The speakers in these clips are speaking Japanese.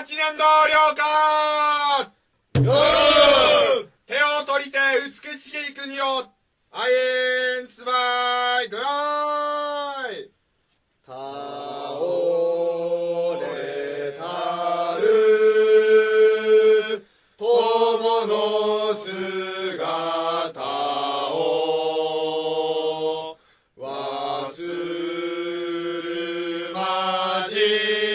八年度了解。手を取りて美しき国をアイエンスバイドライ。 倒れたる友の姿を忘るまじ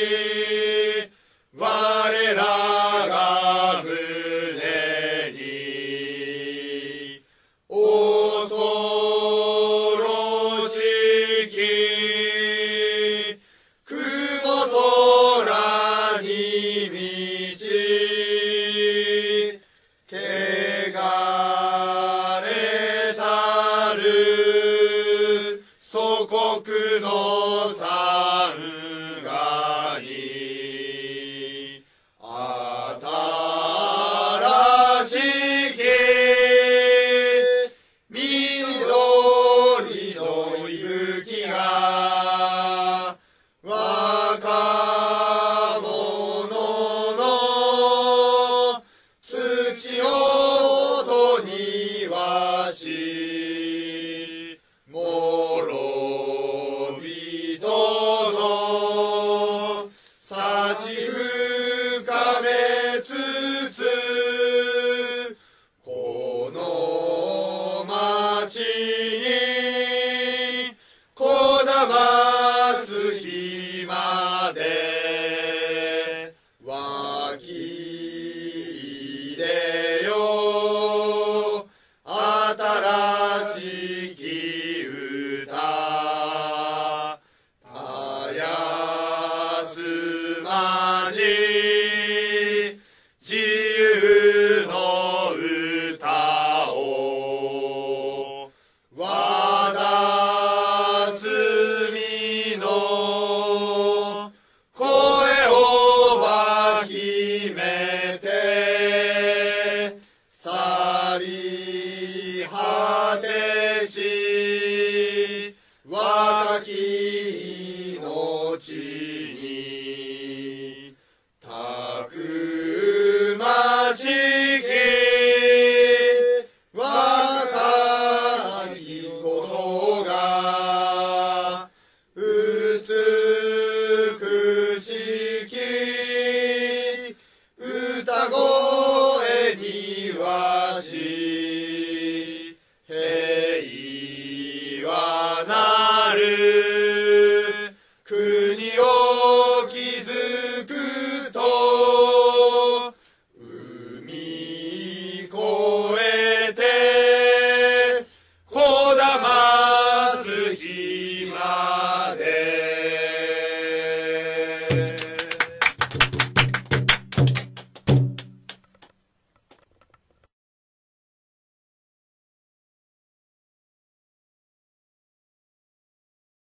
我らが胸に恐ろしき雲空に満ち汚れたる祖国の山河に新しき緑の息吹が若者の土をと庭し諸人の幸深めつつこの町にこだます日まで湧き入れよ新しき歌たやすまじ自由の歌をわだつみの声をば秘めて去り果てし若き命にたくましき若きことが美しき歌声にわし平和なる国を築く